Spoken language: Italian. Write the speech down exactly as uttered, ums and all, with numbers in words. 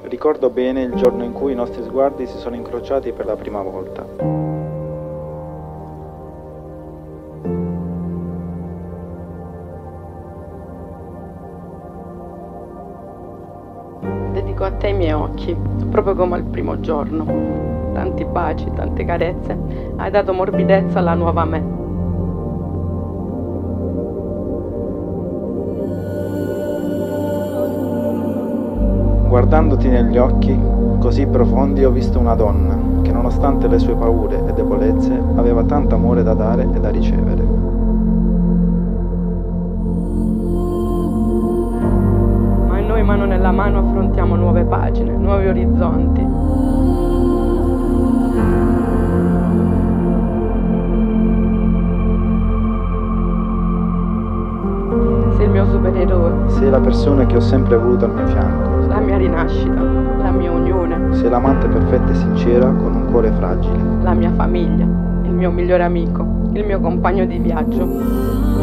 Ricordo bene il giorno in cui i nostri sguardi si sono incrociati per la prima volta. Dedico a te i miei occhi, proprio come al primo giorno. Tanti baci, tante carezze, hai dato morbidezza alla nuova me. Guardandoti negli occhi così profondi ho visto una donna che nonostante le sue paure e debolezze aveva tanto amore da dare e da ricevere. Ma noi mano nella mano affrontiamo nuove pagine, nuovi orizzonti. Sei il mio supereroe. Sei la persona che ho sempre voluto al mio fianco. La mia rinascita, la mia unione. Sei l'amante perfetta e sincera con un cuore fragile. La mia famiglia, il mio migliore amico, il mio compagno di viaggio.